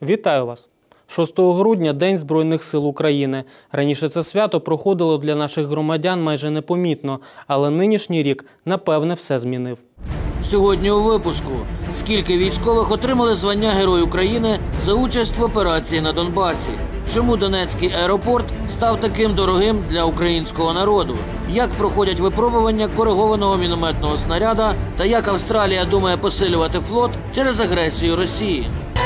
Вітаю вас! 6 грудня – День Збройних сил України. Раніше це свято проходило для наших громадян майже непомітно, але нинішній рік, напевне, все змінив. Сьогодні у випуску. Скільки військових отримали звання Герой України за участь в операції на Донбасі? Чому Донецький аеропорт став таким дорогим для українського народу? Як проходять випробування коригованого мінометного снаряда? Та як Австралія думає посилювати флот через агресію Росії?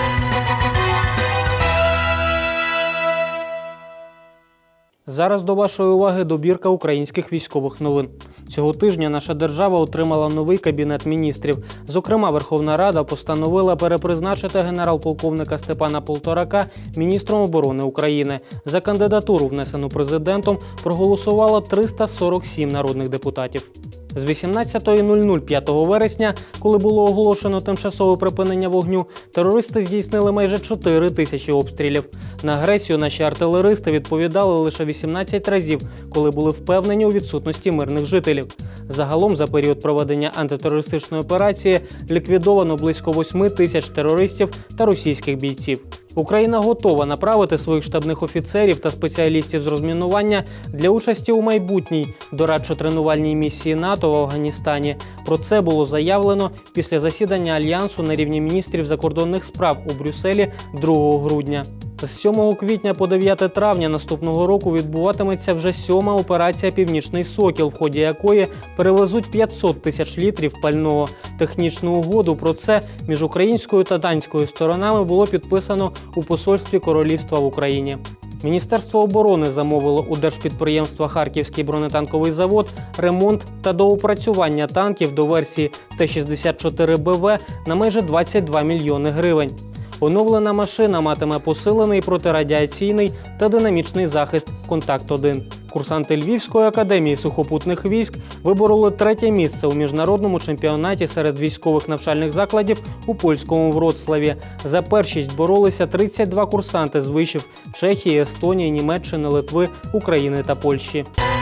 Зараз до вашої уваги добірка українських військових новин. Цього тижня наша держава отримала новий Кабінет міністрів. Зокрема, Верховна Рада постановила перепризначити генерал-полковника Степана Полторака міністром оборони України. За кандидатуру, внесену президентом, проголосувало 347 народних депутатів. З 18:00 5 вересня, коли було оголошено тимчасове припинення вогню, терористи здійснили майже 4 тисячі обстрілів. На агресію наші артилеристи відповідали лише 18 разів, коли були впевнені у відсутності мирних жителів. Загалом за період проведення антитерористичної операції ліквідовано близько 8 тисяч терористів та російських бійців. Україна готова направити своїх штабних офіцерів та спеціалістів з розмінування для участі у майбутній дорадчо-тренувальній місії НАТО в Афганістані. Про це було заявлено після засідання Альянсу на рівні міністрів закордонних справ у Брюсселі 2 грудня. З 7 квітня по 9 травня наступного року відбуватиметься вже 7-ма операція «Північний Сокіл», в ході якої перевезуть 500 тисяч літрів пального. Технічну угоду про це між українською та данською сторонами було підписано у посольстві Королівства в Україні. Міністерство оборони замовило у держпідприємства «Харківський бронетанковий завод» ремонт та доопрацювання танків до версії Т-64БВ на майже 22 мільйони гривень. Оновлена машина матиме посилений протирадіаційний та динамічний захист «Контакт-1». Курсанти Львівської академії сухопутних військ вибороли 3-те місце у міжнародному чемпіонаті серед військових навчальних закладів у польському Вроцлаві. За першість боролися 32 курсанти з вишів Чехії, Естонії, Німеччини, Литви, України та Польщі.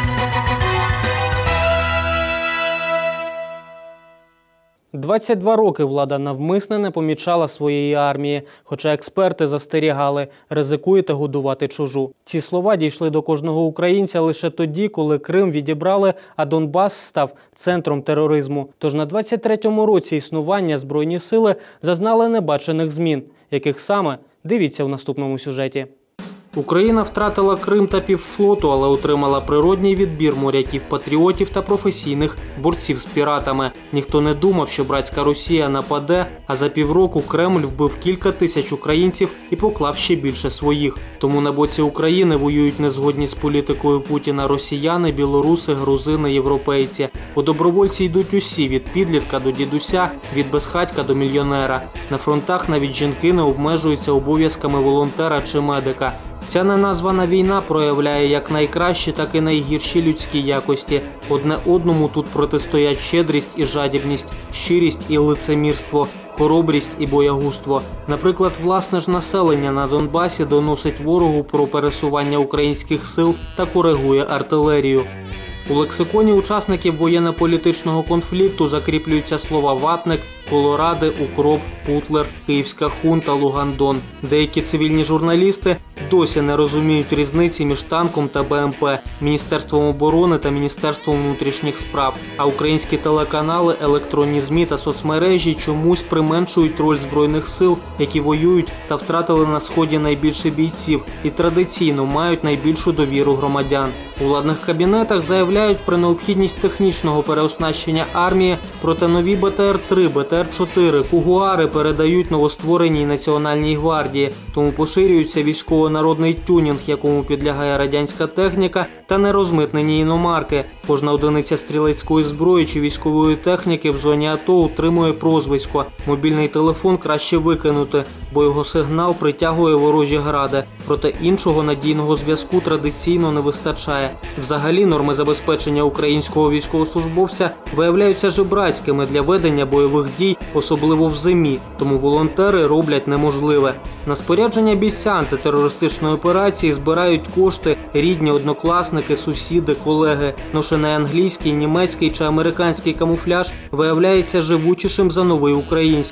«22 роки влада навмисне не помічала своєї армії, хоча експерти застерігали – ризикуєте годувати чужу». Ці слова дійшли до кожного українця лише тоді, коли Крим відібрали, а Донбас став центром тероризму. Тож на 23-му році існування Збройні сили зазнали небачених змін. Яких саме? Дивіться в наступному сюжеті. Україна втратила Крим та півфлоту, але отримала природній відбір моряків-патріотів та професійних борців з піратами. Ніхто не думав, що братська Росія нападе, а за півроку Кремль вбив кілька тисяч українців і поклав ще більше своїх. Тому на боці України воюють незгодні з політикою Путіна росіяни, білоруси, грузини, європейці. У добровольці йдуть усі – від підлітка до дідуся, від безхатька до мільйонера. На фронтах навіть жінки не обмежуються обов'язками волонтера чи медика. Ця неназвана війна проявляє як найкращі, так і найгірші людські якості. Одне одному тут протистоять щедрість і жадібність, щирість і лицемірство, хоробрість і боягузтво. Наприклад, власне ж населення на Донбасі доносить ворогу про пересування українських сил та коригує артилерію. У лексиконі учасників воєнно-політичного конфлікту закріплюються слова «ватник», «колоради», «укроп», «путлер», «київська хунта», «лугандон». Деякі цивільні журналісти досі не розуміють різниці між танком та БМП, Міністерством оборони та Міністерством внутрішніх справ. А українські телеканали, електронні ЗМІ та соцмережі чомусь применшують роль Збройних сил, які воюють та втратили на Сході найбільше бійців і традиційно мають найбільшу довіру громадян. У владних кабінетах заявляють про необхідність технічного переоснащення армії, проте нові БТР-3, БТР-4, Кугуари передають новоствореній Національній гвардії, тому поширюється військово-народний тюнінг, якому підлягає радянська техніка та нерозмитнені іномарки. Кожна одиниця стрілецької зброї чи військової техніки в зоні АТО отримує прозвисько. Мобільний телефон краще викинути, бо його сигнал притягує ворожі гради. Проте іншого надійного зв'язку традиційно не вистачає. Взагалі норми забезпечення українського військовослужбовця виявляються жебрацькими для ведення бойових дій, особливо в зимі, тому волонтери роблять неможливе. На спорядження бійця антитерористичної операції збирають кошти рідні, однокласники, сусіди, колеги. Ношений англійський, німецький чи американський камуфляж виявляється живучішим за новий український.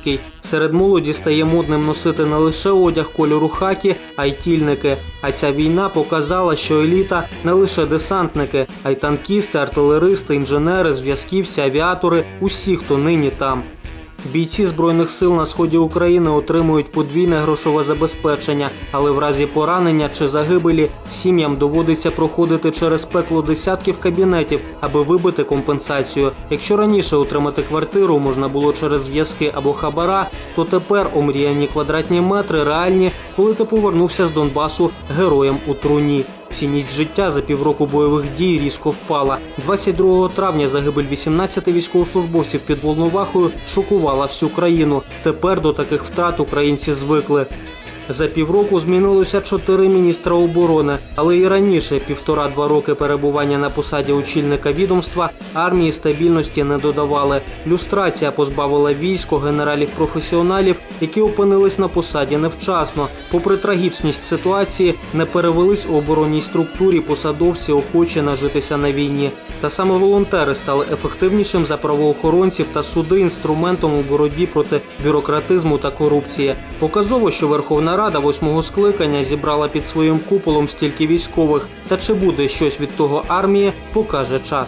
Серед молоді стає модним носити не лише одяг кольору хакі, а й тільники. А ця війна показала, що еліта не лише десантники, а й танкісти, артилеристи, інженери, зв'язківці, авіатори – усі, хто нині там. Бійці Збройних сил на сході України отримують подвійне грошове забезпечення, але в разі поранення чи загибелі сім'ям доводиться проходити через пекло десятків кабінетів, аби вибити компенсацію. Якщо раніше отримати квартиру можна було через зв'язки або хабара, то тепер омріяні квадратні метри реальні, коли ти повернувся з Донбасу героєм у труні. Цінність життя за півроку бойових дій різко впала. 22 травня загибель 18 військовослужбовців під Волновахою шокувала всю країну. Тепер до таких втрат українці звикли. За півроку змінилося 4 міністра оборони, але і раніше 1,5-2 роки перебування на посаді очільника відомства армії стабільності не додавали. Люстрація позбавила військо генералів-професіоналів, які опинились на посаді невчасно. Попри трагічність ситуації, не перевелись у оборонній структурі посадовці, охочі нажитися на війні. Та саме волонтери стали ефективнішим за правоохоронців та суди інструментом у боротьбі проти бюрократизму та корупції. Показово, що Верховна Рада 8-го скликання зібрала під своїм куполом стільки військових. Та чи буде щось від того армії, покаже час.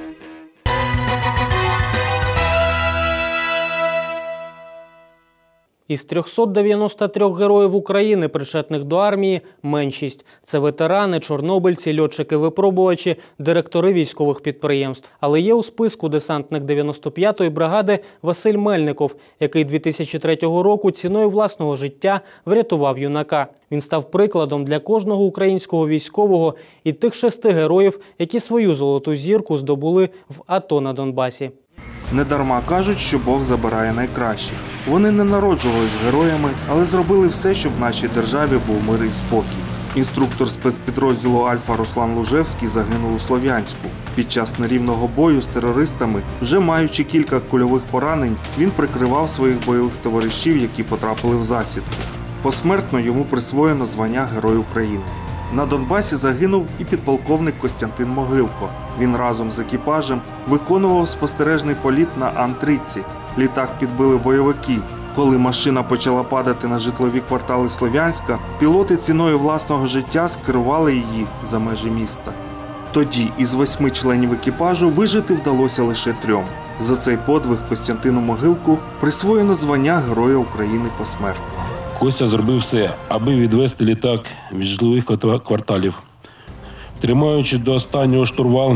Із 393 героїв України, причетних до армії, меншість. Це ветерани, чорнобильці, льотчики-випробувачі, директори військових підприємств. Але є у списку десантник 95-ї бригади Василь Мельников, який 2003 року ціною власного життя врятував юнака. Він став прикладом для кожного українського військового і тих 6 героїв, які свою золоту зірку здобули в АТО на Донбасі. Недарма кажуть, що Бог забирає найкращих. Вони не народжувались героями, але зробили все, щоб в нашій державі був мир і спокій. Інструктор спецпідрозділу «Альфа» Руслан Лужевський загинув у Слов'янську. Під час нерівного бою з терористами, вже маючи кілька кульових поранень, він прикривав своїх бойових товаришів, які потрапили в засідку. Посмертно йому присвоєно звання Герой України. На Донбасі загинув і підполковник Костянтин Могилко. Він разом з екіпажем виконував спостережний політ на Ан-30. Літак підбили бойовики. Коли машина почала падати на житлові квартали Слов'янська, пілоти ціною власного життя скерували її за межі міста. Тоді із 8 членів екіпажу вижити вдалося лише 3. За цей подвиг Костянтину Могилку присвоєно звання Героя України посмертно. Костя зробив все, аби відвести літак від житлових кварталів. Тримаючи до останнього штурвал,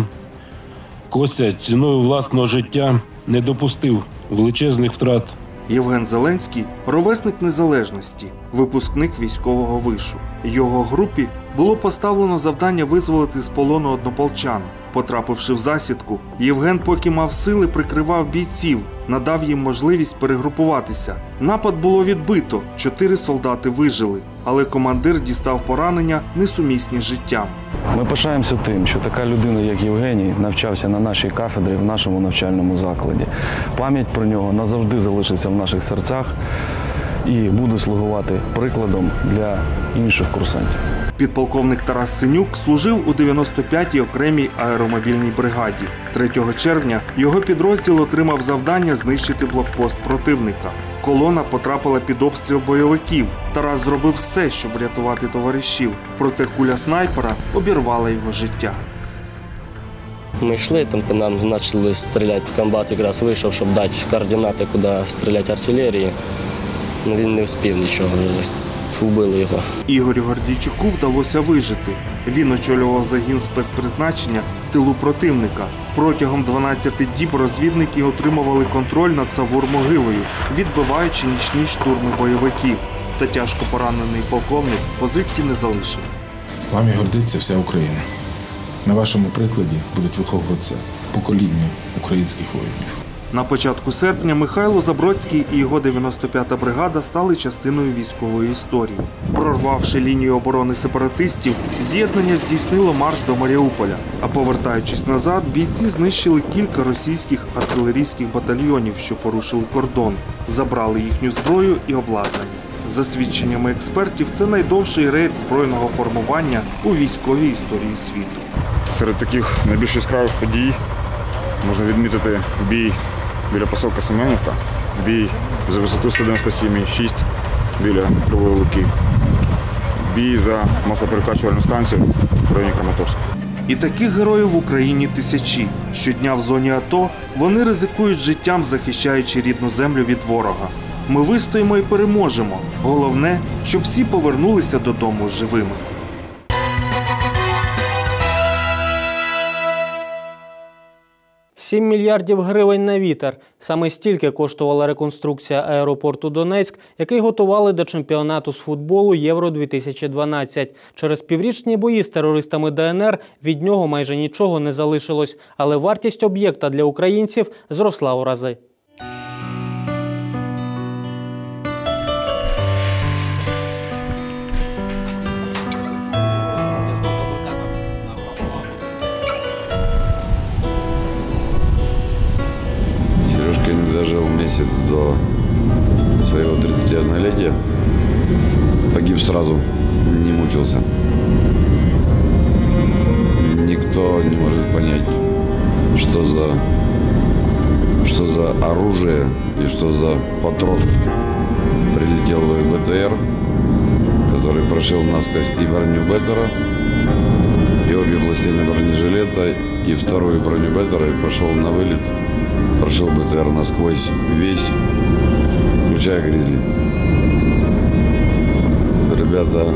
Костя ціною власного життя не допустив величезних втрат. Євген Зеленський – ровесник Незалежності, випускник військового вишу. Його групі було поставлено завдання визволити з полону однополчан. Потрапивши в засідку, Євген, поки мав сили, прикривав бійців, надав їм можливість перегрупуватися. Напад було відбито, 4 солдати вижили, але командир дістав поранення, несумісні з життям. Ми пишаємося тим, що така людина, як Євгеній, навчався на нашій кафедрі в нашому навчальному закладі. Пам'ять про нього назавжди залишиться в наших серцях і буде слугувати прикладом для інших курсантів. Підполковник Тарас Синюк служив у 95-й окремій аеромобільній бригаді. 3 червня його підрозділ отримав завдання знищити блокпост противника. Колона потрапила під обстріл бойовиків. Тарас зробив все, щоб врятувати товаришів, проте куля снайпера обірвала його життя. Ми йшли, там по нам почали стріляти. Комбат якраз вийшов, щоб дати координати, куди стріляти артилерії. Він не встиг нічого. Вбили його. Ігорю Гордійчуку вдалося вижити. Він очолював загін спецпризначення в тилу противника. Протягом 12 діб розвідники отримували контроль над Савур-Могилою, відбиваючи нічні штурми бойовиків. Та тяжко поранений полковник позиції не залишив. Вами гордиться вся Україна. На вашому прикладі будуть виховуватися покоління українських воїнів. На початку серпня Михайло Забродський і його 95-та бригада стали частиною військової історії. Прорвавши лінію оборони сепаратистів, з'єднання здійснило марш до Маріуполя. А повертаючись назад, бійці знищили кілька російських артилерійських батальйонів, що порушили кордон, забрали їхню зброю і обладнання. За свідченнями експертів, це найдовший рейд збройного формування у військовій історії світу. Серед таких найбільш яскравих подій можна відмітити бій біля поселка Семенівка, бій за висоту 197,6 біля Кривої Луки. Бій за маслоперекачувальну станцію в районі Краматорська. І таких героїв в Україні тисячі. Щодня в зоні АТО вони ризикують життям, захищаючи рідну землю від ворога. Ми вистоїмо і переможемо. Головне, щоб всі повернулися додому живими. $7 мільярдів гривень на вітер. Саме стільки коштувала реконструкція аеропорту Донецьк, який готували до чемпіонату з футболу Євро-2012. Через піврічні бої з терористами ДНР від нього майже нічого не залишилось, але вартість об'єкта для українців зросла у рази. Не дожил месяц до своего 31-летия. Погиб сразу, не мучился. Никто не может понять, что за оружие и что за патрон прилетел в БТР, который прошил насквозь и броню Беттера, и обе пластины бронежилета, и вторую броню Беттера, и пошел на вылет. Прошел БТР насквозь весь, включая «Гризли». Ребята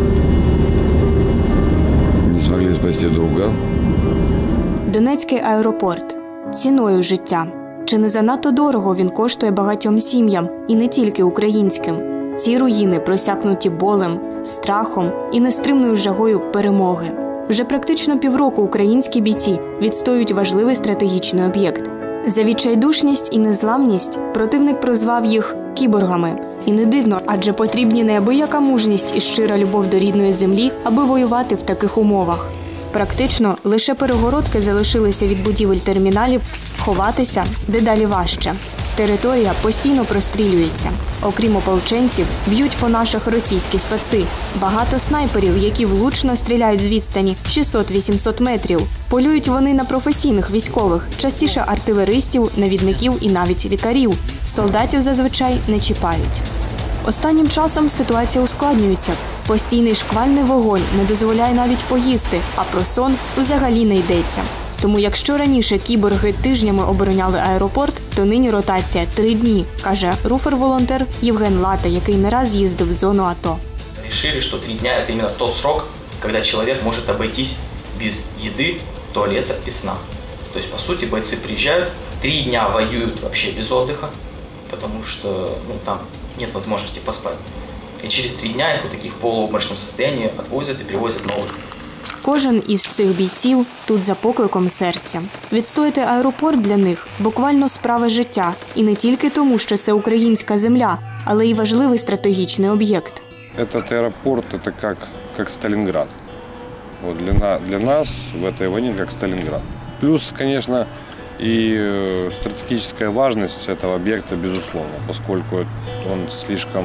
не смогли спасти друга. Донецький аеропорт. Ціною життя. Чи не занадто дорого він коштує багатьом сім'ям, і не тільки українським? Ці руїни просякнуті болем, страхом і нестримною жагою перемоги. Вже практично півроку українські бійці відстоюють важливий стратегічний об'єкт. За відчайдушність і незламність противник прозвав їх кіборгами. І не дивно, адже потрібні неабияка мужність і щира любов до рідної землі, аби воювати в таких умовах. Практично лише перегородки залишилися від будівель терміналів, ховатися дедалі важче. Територія постійно прострілюється. Окрім ополченців, б'ють по наших російські специ. Багато снайперів, які влучно стріляють з відстані 600-800 метрів. Полюють вони на професійних військових, частіше артилеристів, навідників і навіть лікарів. Солдатів зазвичай не чіпають. Останнім часом ситуація ускладнюється. Постійний шквальний вогонь не дозволяє навіть поїсти, а про сон взагалі не йдеться. Тому якщо раніше кіборги тижнями обороняли аеропорт, то нині ротація 3 дні, каже руфер-волонтер Євген Лата, який не раз їздив в зону АТО. Решили, что 3 дня – это именно тот срок, когда человек может обойтись без еды, туалета и сна. То есть, по сути, бойцы приезжают, 3 дня воюют вообще без отдыха, потому что там нет возможности поспать. И через 3 дня их в таких полуобморочном состоянии отвозят и привозят новых. Кожен із цих бійців тут за покликом серця. Відстояти аеропорт для них – буквально справа життя. І не тільки тому, що це українська земля, але й важливий стратегічний об'єкт. Этот аэропорт – это как Сталинград. Вот для нас в этой войне как Сталинград. Плюс, конечно, и стратегическая важность этого объекта, безусловно, поскольку он слишком,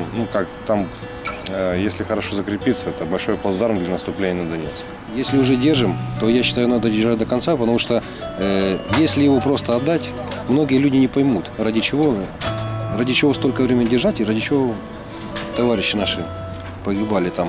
если хорошо закрепиться, это большой плацдарм для наступления на Донецк. Если уже держим, то я считаю, надо держать до конца, потому что если его просто отдать, многие люди не поймут, ради чего столько времени держать и ради чего товарищи наши погибали там.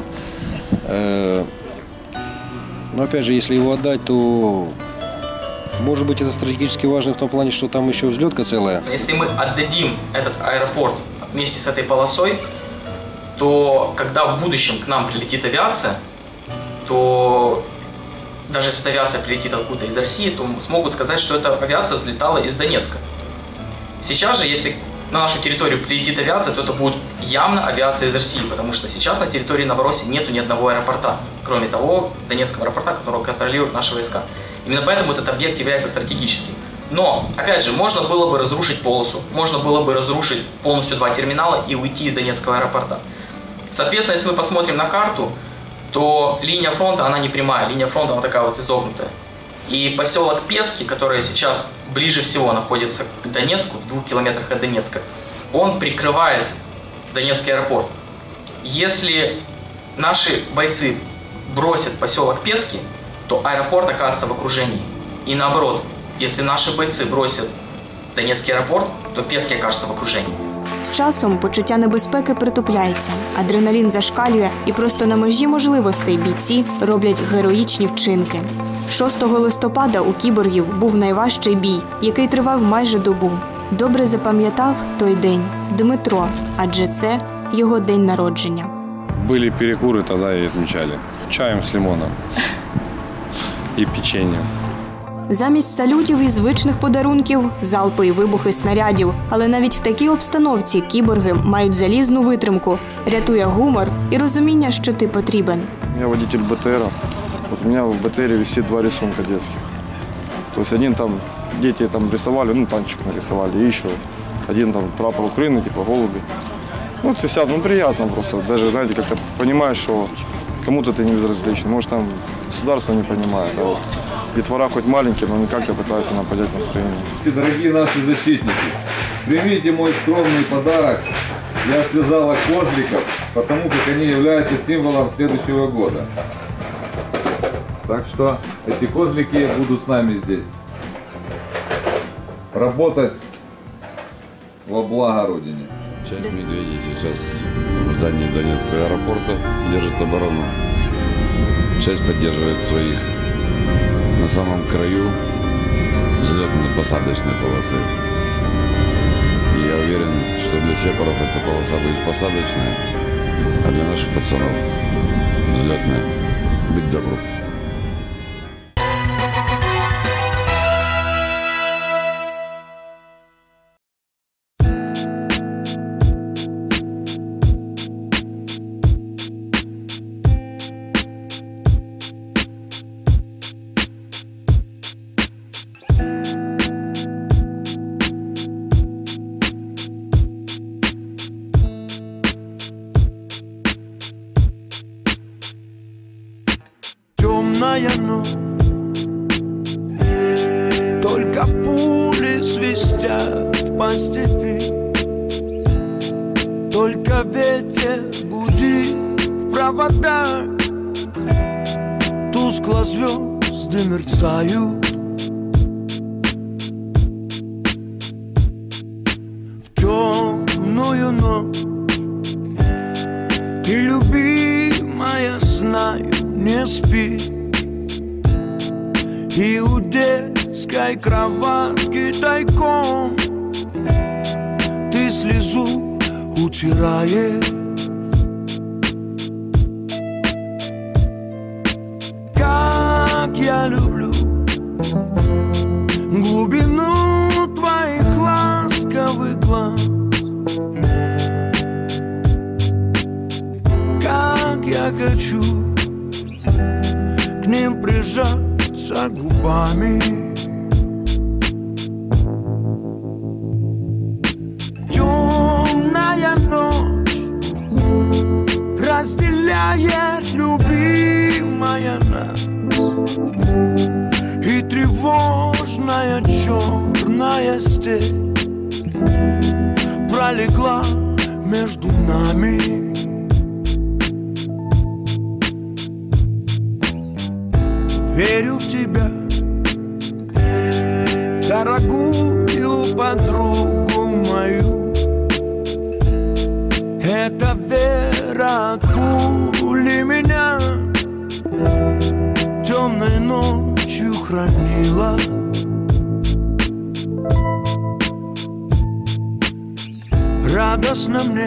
Но опять же, если его отдать, то может быть это стратегически важно в том плане, что там еще взлетка целая. Если мы отдадим этот аэропорт вместе с этой полосой, то когда в будущем к нам прилетит авиация, то даже если авиация прилетит откуда-то из России, то смогут сказать, что эта авиация взлетала из Донецка. Сейчас же, если на нашу территорию прилетит авиация, то это будет явно авиация из России, потому что сейчас на территории Новороссии нету ни одного аэропорта, кроме того Донецкого аэропорта, которого контролируют наши войска. Именно поэтому этот объект является стратегическим. Но, опять же, можно было бы разрушить полосу, можно было бы разрушить полностью 2 терминала и уйти из Донецкого аэропорта. Соответственно, если мы посмотрим на карту, то линия фронта, она не прямая, линия фронта, она такая вот изогнутая. И поселок Пески, который сейчас ближе всего находится к Донецку, в 2 километрах от Донецка, он прикрывает Донецкий аэропорт. Если наши бойцы бросят поселок Пески, то аэропорт окажется в окружении. И наоборот, если наши бойцы бросят Донецкий аэропорт, то Пески окажется в окружении. З часом почуття небезпеки притупляється, адреналін зашкалює і просто на межі можливостей бійці роблять героїчні вчинки. 6 листопада у кіборгів був найважчий бій, який тривав майже добу. Добре запам'ятав той день Дмитро, адже це його день народження. Были перекуры, тогда и отмечали. Чаем с лимоном и печеньем. Замість салютів і звичних подарунків – залпи і вибухи снарядів. Але навіть в такій обстановці кіборги мають залізну витримку, рятує гумор і розуміння, що ти потрібен. Я водитель БТР. Вот у меня в БТРе висит 2 рисунка детских. То есть один там, дети там рисовали, ну танчик нарисовали, и еще один там прапор Украины, типа голуби. Вот и вся, ну приятно просто. Даже, знаете, как-то понимаешь, что кому-то ты не безразличен. Может, там государство не понимает, а вот детвора хоть маленькие, но как-то пытаются нам поднять настроение. Дорогие наши защитники, примите мой скромный подарок. Я связал козликов, потому как они являются символом следующего года. Так что эти козлики будут с нами здесь. Работать во благо Родине. Часть медведей сейчас в здании Донецкого аэропорта держит оборону. Часть поддерживает своих на самом краю взлетно-посадочной полосы. И я уверен, что для сепаров эта полоса будет посадочная, а для наших пацанов взлетная. Быть добру. Темная ночь, только пули свистят по степи, только ветер гудит в проводах, тускло звезды мерцают. В темную ночь ты, любимая, знаю, не спи, и у детской кроватки тайком ты слезу утираешь. Как я люблю глубину твоих ласковых глаз, как я хочу к ним прижаться губами. Темная ночь разделяет, любимая, нас, и тревожная черная степь пролегла между нами. Верю в тебя, дорогую подругу мою. Эта вера от пули меня темной ночью хранила. Радостно мне,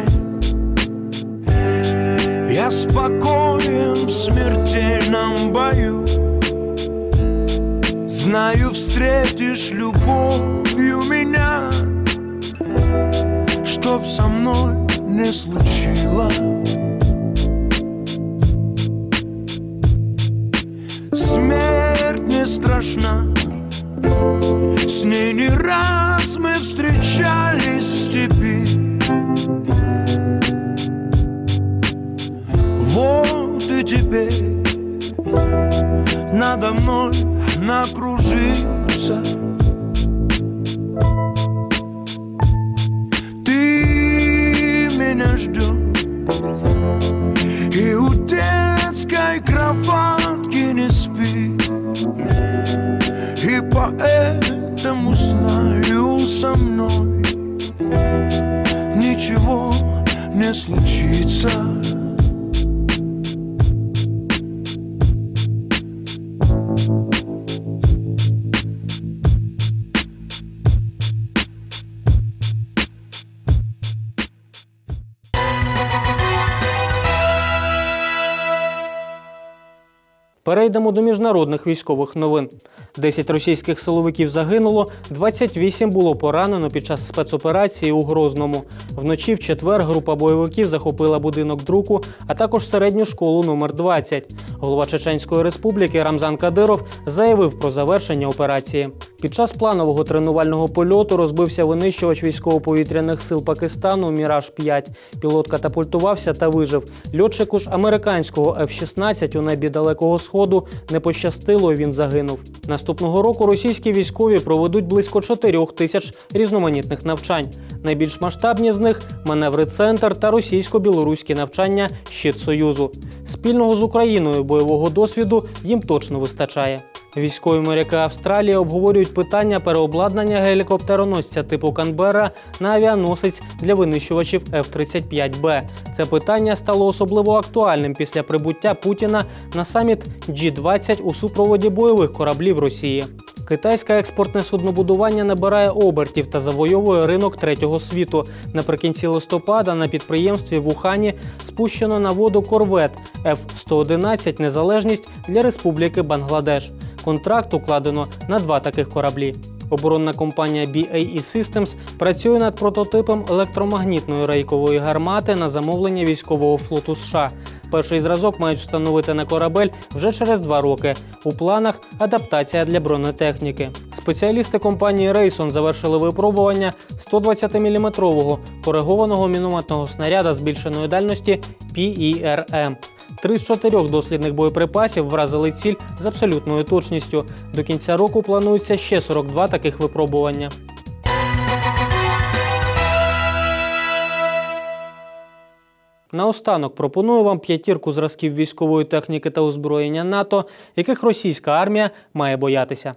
я спокоен в смертельном бою. Знаю, встретишь любовью меня, чтоб со мной не случилось. Смерть не страшна, с ней не раз мы встречались в степи. Вот и теперь надо мной накружиться. Ты меня ждешь, и у детской кроватки не спи, и поэтому знаю, со мной ничего случится. Перейдемо до міжнародних військових новин. 10 російських силовиків загинуло, 28 було поранено під час спецоперації у Грозному. Вночі в четвер група бойовиків захопила будинок друку, а також середню школу номер 20. Голова Чеченської республіки Рамзан Кадиров заявив про завершення операції. Під час планового тренувального польоту розбився винищувач військово-повітряних сил Пакистану «Міраж-5». Пілот катапультувався та вижив. Льотчику ж американського F-16 у небі Далекого Сходу не пощастило, і він загинув. Наступного року російські військові проведуть близько 4 тисяч різноманітних навчань. Найбільш масштабні з них – маневри «Центр» та російсько-білоруські навчання «Щит Союзу». Спільного з Україною бойового досвіду їм точно вистачає. Військові моряки Австралії обговорюють питання переобладнання гелікоптероносця типу «Канберра» на авіаносець для винищувачів F-35B. Це питання стало особливо актуальним після прибуття Путіна на саміт G20 у супроводі бойових кораблів Росії. Китайське експортне суднобудування набирає обертів та завойовує ринок третього світу. Наприкінці листопада на підприємстві в Ухані спущено на воду корвет F-111 «Незалежність» для Республіки Бангладеш. Контракт укладено на 2 таких кораблі. Оборонна компанія BAE Systems працює над прототипом електромагнітної рейкової гармати на замовлення військового флоту США. Перший зразок мають встановити на корабель вже через 2 роки. У планах – адаптація для бронетехніки. Спеціалісти компанії Rayson завершили випробування 120-мм коригованого мінометного снаряда збільшеної дальності PERM. 3 з 4 дослідних боєприпасів вразили ціль з абсолютною точністю. До кінця року планується ще 42 таких випробування. Наостанок пропоную вам 5 зразків військової техніки та озброєння НАТО, яких російська армія має боятися.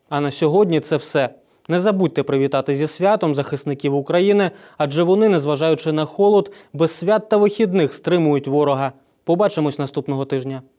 А на сьогодні це все. Не забудьте привітати зі святом захисників України, адже вони, незважаючи на холод, без свят та вихідних стримують ворога. Побачимось наступного тижня.